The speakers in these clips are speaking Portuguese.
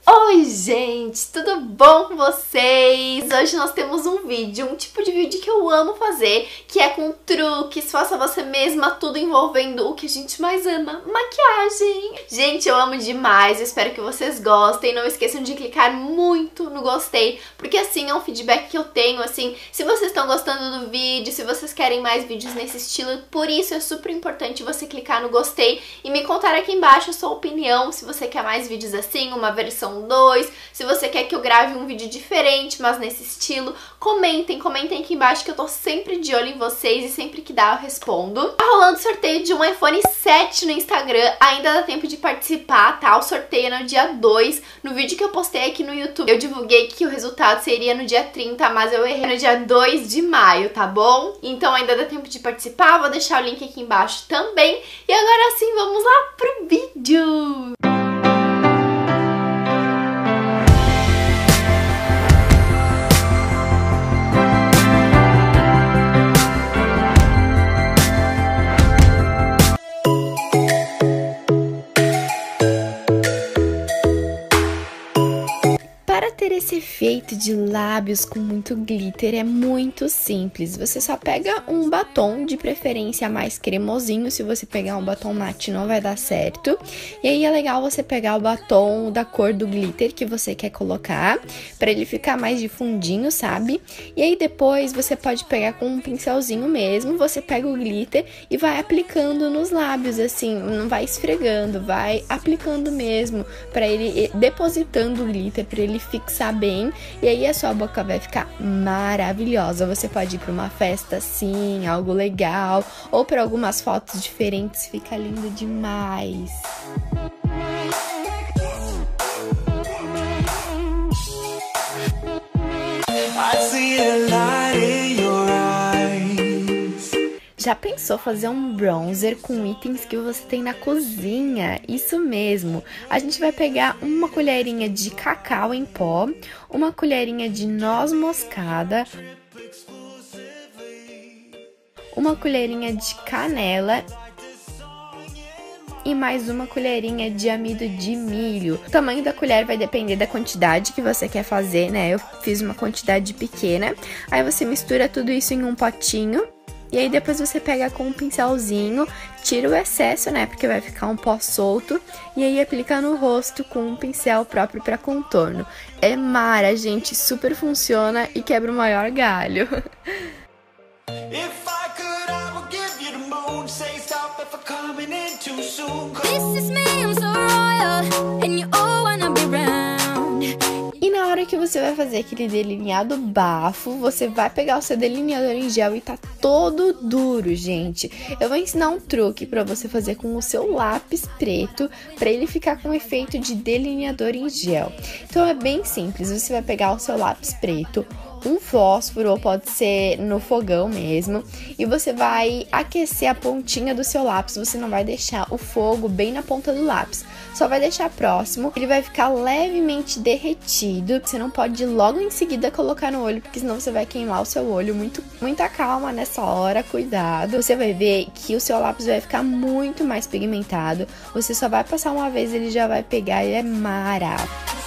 Oi gente, tudo bom com vocês? Hoje nós temos um vídeo, um tipo de vídeo que eu amo fazer, que é com truques, faça você mesma, tudo envolvendo o que a gente mais ama, maquiagem. Gente, eu amo demais, eu espero que vocês gostem, não esqueçam de clicar muito no gostei, porque assim é um feedback que eu tenho, assim, se vocês estão gostando do vídeo, se vocês querem mais vídeos nesse estilo, por isso é super importante você clicar no gostei e me contar aqui embaixo a sua opinião, se você quer mais vídeos assim, uma versão 2, se você quer que eu grave um vídeo diferente, mas nesse estilo, comentem aqui embaixo que eu tô sempre de olho em vocês e sempre que dá eu respondo. Tá rolando sorteio de um iPhone 7 no Instagram, ainda dá tempo de participar, tá? O sorteio é no dia 2, no vídeo que eu postei aqui no YouTube, eu divulguei que o resultado seria no dia 30, mas eu errei no dia 2 de maio, tá bom? Então ainda dá tempo de participar, vou deixar o link aqui embaixo também. E agora sim, vamos lá pro vídeo! Para ter esse efeito de lábios com muito glitter é muito simples. Você só pega um batom, de preferência mais cremosinho. Se você pegar um batom mate não vai dar certo. E aí é legal você pegar o batom da cor do glitter que você quer colocar, para ele ficar mais de fundinho, sabe? E aí depois você pode pegar com um pincelzinho mesmo, você pega o glitter e vai aplicando nos lábios, assim, não vai esfregando, vai aplicando mesmo, para ele depositando o glitter, para ele fixar bem, e aí a sua boca vai ficar maravilhosa. Você pode ir para uma festa assim, algo legal, ou para algumas fotos diferentes, fica lindo demais. Já pensou fazer um bronzer com itens que você tem na cozinha? Isso mesmo! A gente vai pegar uma colherinha de cacau em pó, uma colherinha de noz moscada, uma colherinha de canela e mais uma colherinha de amido de milho. O tamanho da colher vai depender da quantidade que você quer fazer, né? Eu fiz uma quantidade pequena. Aí você mistura tudo isso em um potinho. E aí depois você pega com um pincelzinho, tira o excesso, né, porque vai ficar um pó solto, e aí aplica no rosto com um pincel próprio para contorno. É mara, gente, super funciona e quebra o maior galho. E na hora que você vai fazer aquele delineado bafo, você vai pegar o seu delineador em gel e tá todo duro, gente. Eu vou ensinar um truque pra você fazer com o seu lápis preto, pra ele ficar com efeito de delineador em gel. Então é bem simples, você vai pegar o seu lápis preto, um fósforo, ou pode ser no fogão mesmo, e você vai aquecer a pontinha do seu lápis. Você não vai deixar o fogo bem na ponta do lápis, só vai deixar próximo. Ele vai ficar levemente derretido. Você não pode logo em seguida colocar no olho, porque senão você vai queimar o seu olho. Muita calma nessa hora, cuidado. Você vai ver que o seu lápis vai ficar muito mais pigmentado. Você só vai passar uma vez, ele já vai pegar e é mara.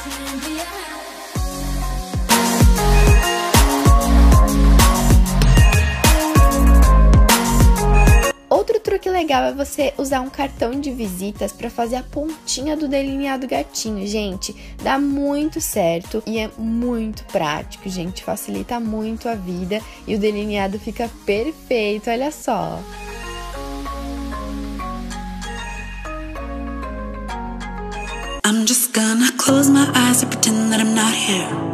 Outro truque legal é você usar um cartão de visitas para fazer a pontinha do delineado gatinho, gente. Dá muito certo e é muito prático, gente. Facilita muito a vida e o delineado fica perfeito, olha só. I'm just gonna close my eyes and pretend that I'm not here.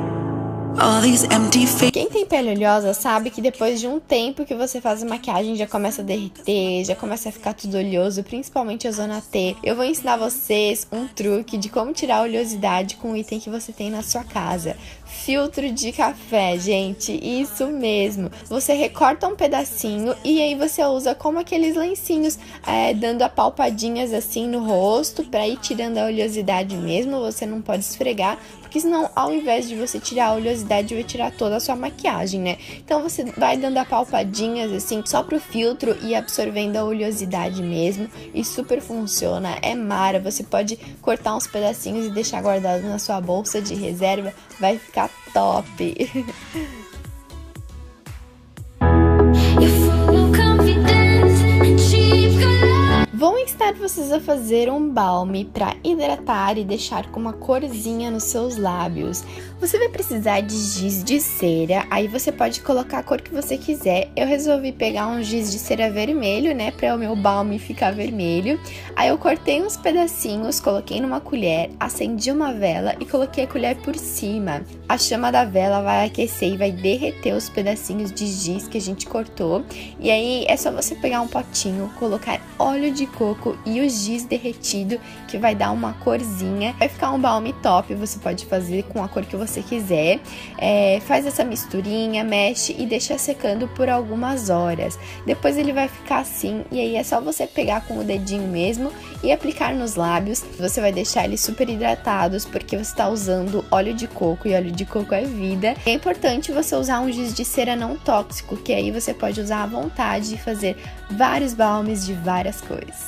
Quem tem pele oleosa sabe que depois de um tempo que você faz a maquiagem já começa a derreter, já começa a ficar tudo oleoso, principalmente a zona T. Eu vou ensinar vocês um truque de como tirar a oleosidade com o item que você tem na sua casa. Filtro de café, gente, isso mesmo. Você recorta um pedacinho e aí você usa como aqueles lencinhos, dando apalpadinhas assim no rosto pra ir tirando a oleosidade mesmo. Você não pode esfregar, porque senão ao invés de você tirar a oleosidade, oleosidade vai tirar toda a sua maquiagem, né? Então você vai dando apalpadinhas assim, só pro filtro e absorvendo a oleosidade mesmo. E super funciona, é mara. Você pode cortar uns pedacinhos e deixar guardado na sua bolsa de reserva, vai ficar top. Vou instar vocês a fazer um balme para hidratar e deixar com uma corzinha nos seus lábios. Você vai precisar de giz de cera, aí você pode colocar a cor que você quiser. Eu resolvi pegar um giz de cera vermelho, né, para o meu balme ficar vermelho. Aí eu cortei uns pedacinhos, coloquei numa colher, acendi uma vela e coloquei a colher por cima. A chama da vela vai aquecer e vai derreter os pedacinhos de giz que a gente cortou. E aí é só você pegar um potinho, colocar óleo de coco e o giz derretido, que vai dar uma corzinha. Vai ficar um balme top, você pode fazer com a cor que você quiser. Faz essa misturinha, mexe e deixa secando por algumas horas. Depois ele vai ficar assim, e aí é só você pegar com o dedinho mesmo e aplicar nos lábios. Você vai deixar eles super hidratados, porque você está usando óleo de coco, e óleo de coco é vida. É importante você usar um giz de cera não tóxico, que aí você pode usar à vontade e fazer vários balmes de várias cores.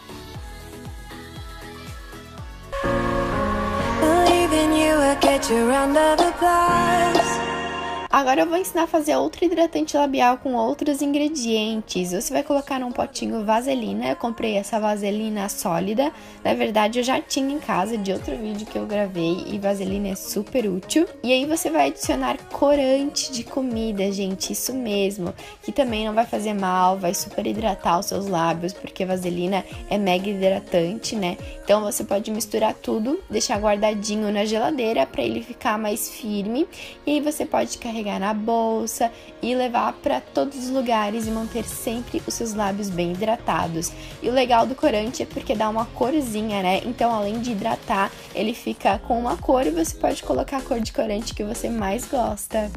Agora eu vou ensinar a fazer outro hidratante labial com outros ingredientes. Você vai colocar num potinho vaselina. Eu comprei essa vaselina sólida. Na verdade, eu já tinha em casa de outro vídeo que eu gravei, e vaselina é super útil. E aí você vai adicionar corante de comida, gente, isso mesmo, que também não vai fazer mal, vai super hidratar os seus lábios, porque vaselina é mega hidratante, né? Então você pode misturar tudo, deixar guardadinho na geladeira para ele ficar mais firme. E aí você pode carregar na bolsa e levar para todos os lugares e manter sempre os seus lábios bem hidratados. E o legal do corante é porque dá uma corzinha, né? Então, além de hidratar, ele fica com uma cor e você pode colocar a cor de corante que você mais gosta.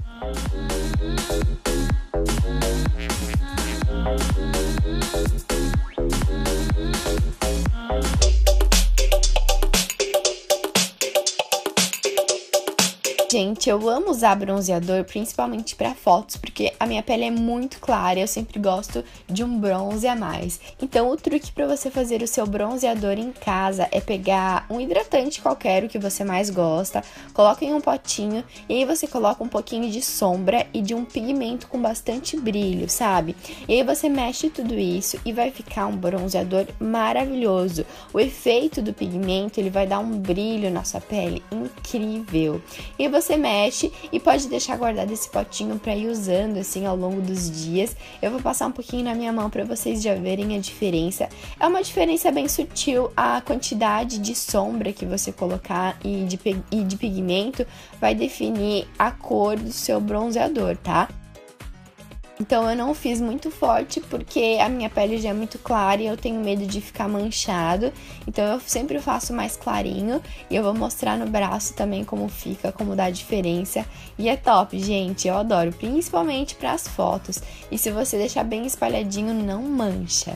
Gente, eu amo usar bronzeador, principalmente para fotos, porque a minha pele é muito clara e eu sempre gosto de um bronze a mais. Então, o truque para você fazer o seu bronzeador em casa é pegar um hidratante qualquer, o que você mais gosta, coloca em um potinho e aí você coloca um pouquinho de sombra e de um pigmento com bastante brilho, sabe? E aí você mexe tudo isso e vai ficar um bronzeador maravilhoso. O efeito do pigmento, ele vai dar um brilho na sua pele incrível. E você mexe e pode deixar guardado esse potinho para ir usando assim ao longo dos dias. Eu vou passar um pouquinho na minha mão para vocês já verem a diferença. É uma diferença bem sutil, a quantidade de sombra que você colocar e de pigmento vai definir a cor do seu bronzeador, tá? Então eu não fiz muito forte porque a minha pele já é muito clara e eu tenho medo de ficar manchado. Então eu sempre faço mais clarinho e eu vou mostrar no braço também como fica, como dá a diferença. E é top, gente, eu adoro, principalmente para as fotos. E se você deixar bem espalhadinho, não mancha.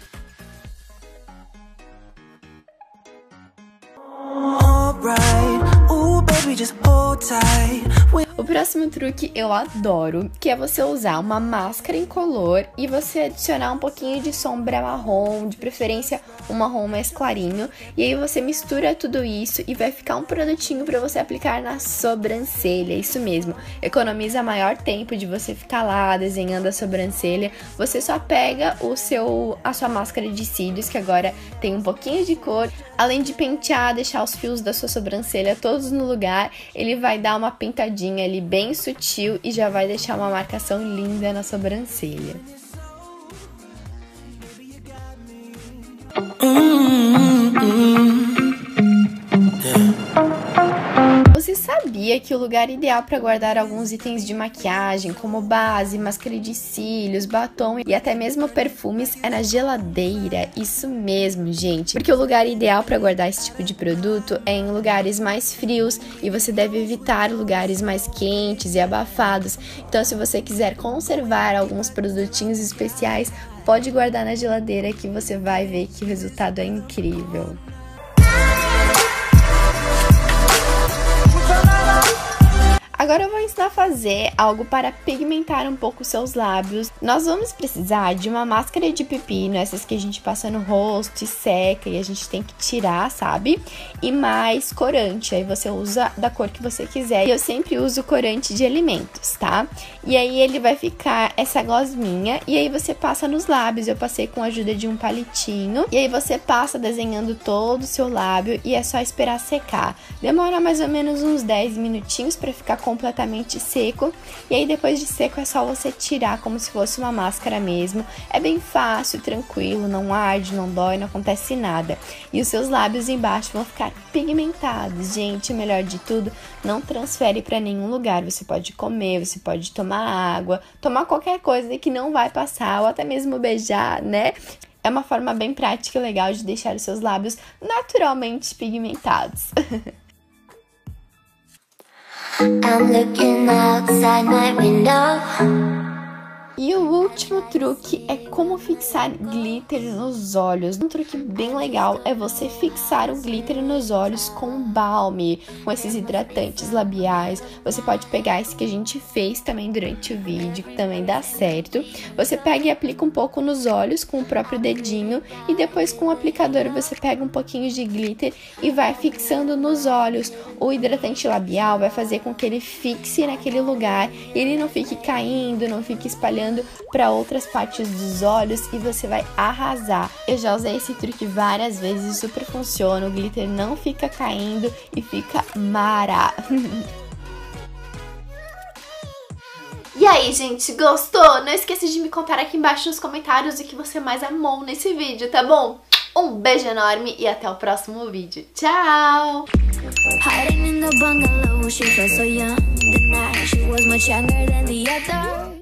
O próximo truque eu adoro, que é você usar uma máscara incolor e você adicionar um pouquinho de sombra marrom, de preferência um marrom mais clarinho, e aí você mistura tudo isso e vai ficar um produtinho para você aplicar na sobrancelha, isso mesmo, economiza maior tempo de você ficar lá desenhando a sobrancelha. Você só pega a sua máscara de cílios, que agora tem um pouquinho de cor, além de pentear, deixar os fios da sua sobrancelha todos no lugar, ele vai dar uma pintadinha ali bem sutil e já vai deixar uma marcação linda na sobrancelha. Você sabia que o lugar ideal para guardar alguns itens de maquiagem, como base, máscara de cílios, batom e até mesmo perfumes, é na geladeira? Isso mesmo, gente. Porque o lugar ideal para guardar esse tipo de produto é em lugares mais frios e você deve evitar lugares mais quentes e abafados. Então, se você quiser conservar alguns produtinhos especiais, pode guardar na geladeira que você vai ver que o resultado é incrível. Agora eu vou ensinar a fazer algo para pigmentar um pouco os seus lábios. Nós vamos precisar de uma máscara de pepino, essas que a gente passa no rosto e seca e a gente tem que tirar, sabe? E mais corante, aí você usa da cor que você quiser. E eu sempre uso corante de alimentos, tá? E aí ele vai ficar essa gosminha e aí você passa nos lábios. Eu passei com a ajuda de um palitinho e aí você passa desenhando todo o seu lábio e é só esperar secar. Demora mais ou menos uns 10 minutinhos para ficar completamente seco, e aí depois de seco é só você tirar como se fosse uma máscara mesmo. É bem fácil, tranquilo, não arde, não dói, não acontece nada. E os seus lábios embaixo vão ficar pigmentados. Gente, o melhor de tudo, não transfere para nenhum lugar. Você pode comer, você pode tomar água, tomar qualquer coisa que não vai passar, ou até mesmo beijar, né? É uma forma bem prática e legal de deixar os seus lábios naturalmente pigmentados. I'm looking outside my window. E o último truque é como fixar glitter nos olhos. Um truque bem legal é você fixar o glitter nos olhos com balme, com esses hidratantes labiais. Você pode pegar esse que a gente fez também durante o vídeo, que também dá certo. Você pega e aplica um pouco nos olhos com o próprio dedinho e depois com o aplicador você pega um pouquinho de glitter e vai fixando nos olhos. O hidratante labial vai fazer com que ele fixe naquele lugar e ele não fique caindo, não fique espalhando para outras partes dos olhos e você vai arrasar. Eu já usei esse truque várias vezes, super funciona, o glitter não fica caindo e fica mara. E aí, gente, gostou? Não esqueça de me contar aqui embaixo nos comentários o que você mais amou nesse vídeo, tá bom? Um beijo enorme e até o próximo vídeo. Tchau! Hiding in the bungalow, she felt so young. The night she was much younger than the others.